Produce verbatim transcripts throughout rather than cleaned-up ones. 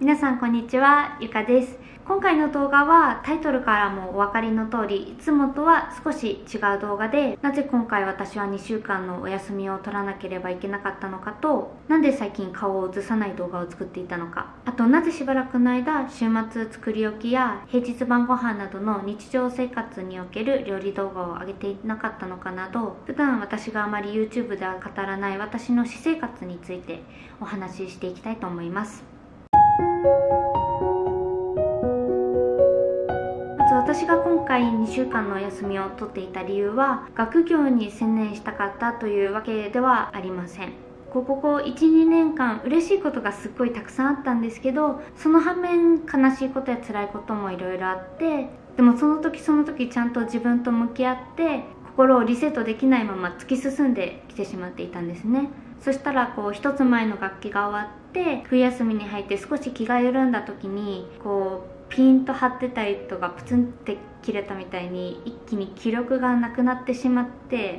皆さんこんにちは、ゆかです。今回の動画はタイトルからもお分かりの通り、いつもとは少し違う動画で、なぜ今回私はにしゅうかんのお休みを取らなければいけなかったのかと、なんで最近顔を映さない動画を作っていたのか、あとなぜしばらくの間週末作り置きや平日晩ご飯などの日常生活における料理動画を上げていなかったのかなど、普段私があまり YouTube では語らない私の私生活についてお話ししていきたいと思います。まず私が今回にしゅうかんのお休みを取っていた理由は、学業に専念したかったというわけではありません。ここいち、にねんかん嬉しいことがすっごいたくさんあったんですけど、その反面悲しいことや辛いこともいろいろあって、でもその時その時ちゃんと自分と向き合って心をリセットできないまま突き進んできてしまっていたんですね。そしたらこう一つ前の学期が終わって冬休みに入って少し気が緩んだ時に、こうピンと張ってた糸がプツンって切れたみたいに一気に気力がなくなってしまって、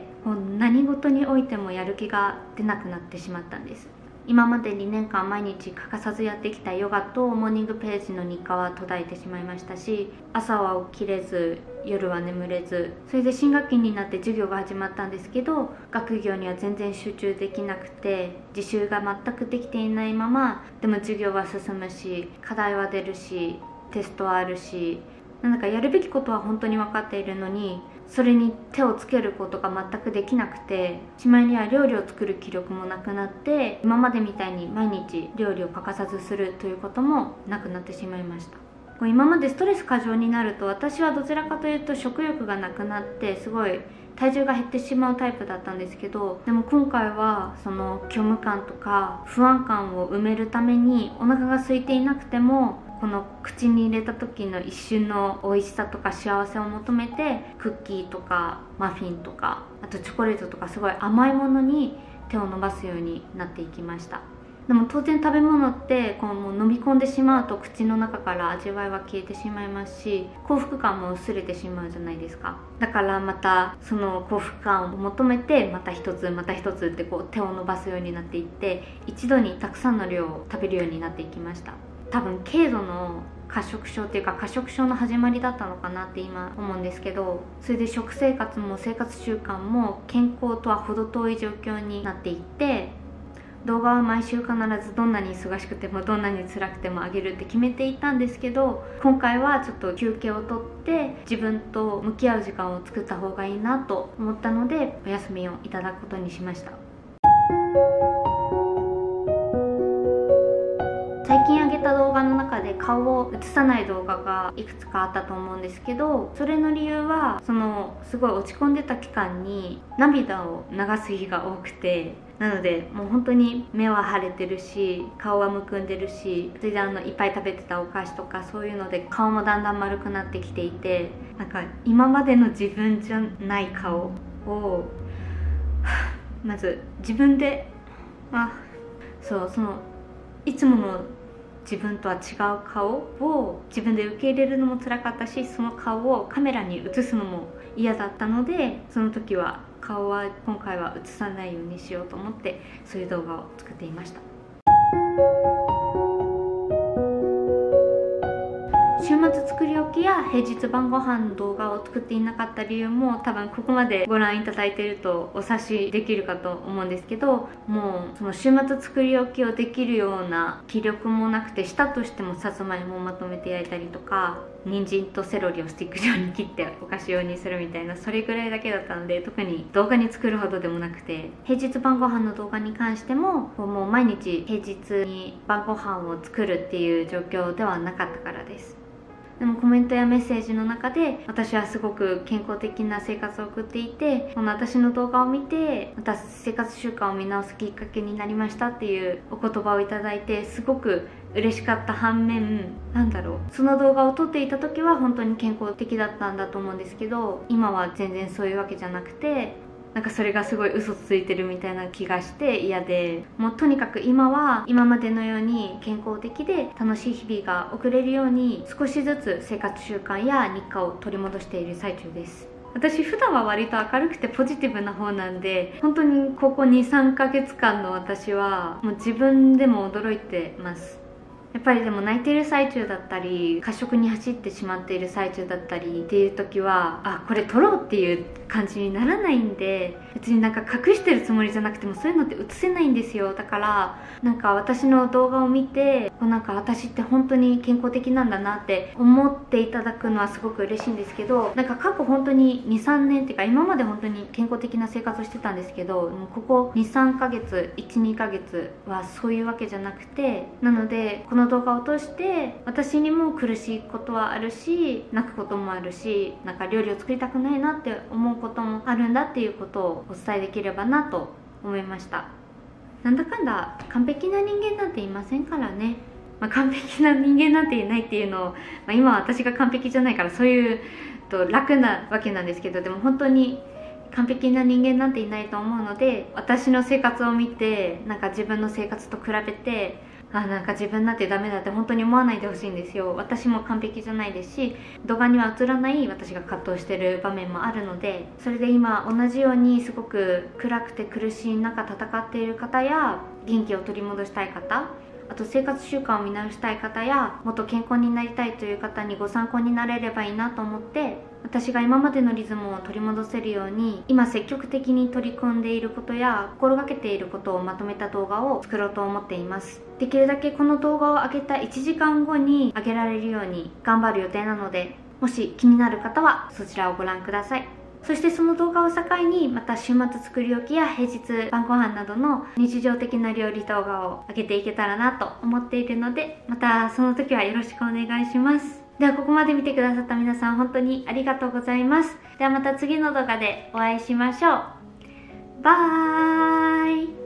もう何事においてもやる気が出なくなってしまったんです。今までにねんかん毎日欠かさずやってきたヨガとモーニングページの日課は途絶えてしまいましたし、朝は起きれず夜は眠れず、それで新学期になって授業が始まったんですけど、学業には全然集中できなくて自習が全くできていないまま、でも授業は進むし課題は出るしテストはあるし、なんだかやるべきことは本当に分かっているのに、それに手をつけることが全くできなくて、しまいには料理を作る気力もなくなって、今までみたいに毎日料理を欠かさずするということもなくなってしまいました。今までストレス過剰になると、私はどちらかというと食欲がなくなってすごい体重が減ってしまうタイプだったんですけど、でも今回はその虚無感とか不安感を埋めるために、お腹が空いていなくてもこの口に入れた時の一瞬の美味しさとか幸せを求めて、クッキーとかマフィンとかあとチョコレートとかすごい甘いものに手を伸ばすようになっていきました。でも当然食べ物ってこうもう飲み込んでしまうと口の中から味わいは消えてしまいますし、幸福感も薄れてしまうじゃないですか。だからまたその幸福感を求めてまた一つまた一つってこう手を伸ばすようになっていって、一度にたくさんの量を食べるようになっていきました。多分軽度の過食症っていうか過食症の始まりだったのかなって今思うんですけど、それで食生活も生活習慣も健康とは程遠い状況になっていって、動画は毎週必ずどんなに忙しくてもどんなに辛くてもあげるって決めていたんですけど、今回はちょっと休憩をとって自分と向き合う時間を作った方がいいなと思ったので、お休みをいただくことにしました。最近上げた動画の中で顔を映さない動画がいくつかあったと思うんですけど、それの理由はそのすごい落ち込んでた期間に涙を流す日が多くて、なのでもう本当に目は腫れてるし顔はむくんでるし、それであのいっぱい食べてたお菓子とかそういうので顔もだんだん丸くなってきていて、なんか今までの自分じゃない顔をまず自分であそうそのいつもの自分とは違う顔を自分で受け入れるのも辛かったし、その顔をカメラに映すのも嫌だったので、その時は顔は今回は映さないようにしようと思ってそういう動画を作っていました。週末作り置きや平日晩ご飯の動画を作っていなかった理由も多分ここまでご覧いただいているとお察しできるかと思うんですけど、もうその週末作り置きをできるような気力もなくて、したとしてもさつまいもをまとめて焼いたりとか、人参とセロリをスティック状に切ってお菓子用にするみたいな、それぐらいだけだったので特に動画に作るほどでもなくて、平日晩ご飯の動画に関してももう毎日平日に晩ご飯を作るっていう状況ではなかったからです。でもコメントやメッセージの中で、私はすごく健康的な生活を送っていて、この私の動画を見てまた生活習慣を見直すきっかけになりましたっていうお言葉をいただいて、すごく嬉しかった反面、なんだろう、その動画を撮っていた時は本当に健康的だったんだと思うんですけど、今は全然そういうわけじゃなくて、なんかそれがすごい嘘ついてるみたいな気がして嫌で、もうとにかく今は今までのように健康的で楽しい日々が送れるように少しずつ生活習慣や日課を取り戻している最中です。私普段は割と明るくてポジティブな方なんで、本当にここにさんかげつかんの私はもう自分でも驚いてます。 やっぱりでも泣いている最中だったり過食に走ってしまっている最中だったりっていう時は、あ、これ撮ろうっていう感じにならないんで、別になんか隠してるつもりじゃなくてもそういうのって映せないんですよ。だからなんか私の動画を見て、こうなんか私って本当に健康的なんだなって思っていただくのはすごく嬉しいんですけど、なんか過去本当ににさんねんっていうか今まで本当に健康的な生活をしてたんですけど、もうここにさんかげついち、にかげつはそういうわけじゃなくて、なのでこの動画を通して私にも苦しいことはあるし、泣くこともあるし、なんか料理を作りたくないなって思うこともあるんだっていうことをお伝えできればなと思いました。なんだかんだ完璧な人間なんていませんからね。まあ、完璧な人間なんていないっていうのを、まあ、今は私が完璧じゃないからそういうと楽なわけなんですけど、でも本当に完璧な人間なんていないと思うので、私の生活を見てなんか自分の生活と比べて、あ、なんか自分なんてダメだって本当に思わないでほしいんですよ。私も完璧じゃないですし、動画には映らない私が葛藤してる場面もあるので、それで今同じようにすごく暗くて苦しい中戦っている方や、元気を取り戻したい方、あと生活習慣を見直したい方や、もっと健康になりたいという方にご参考になれればいいなと思って、私が今までのリズムを取り戻せるように今積極的に取り組んでいることや心がけていることをまとめた動画を作ろうと思っています。できるだけこの動画を上げたいちじかんごに上げられるように頑張る予定なので、もし気になる方はそちらをご覧ください。そしてその動画を境にまた週末作り置きや平日晩ご飯などの日常的な料理動画を上げていけたらなと思っているので、またその時はよろしくお願いします。ではここまで見てくださった皆さん本当にありがとうございます。ではまた次の動画でお会いしましょう。バイ。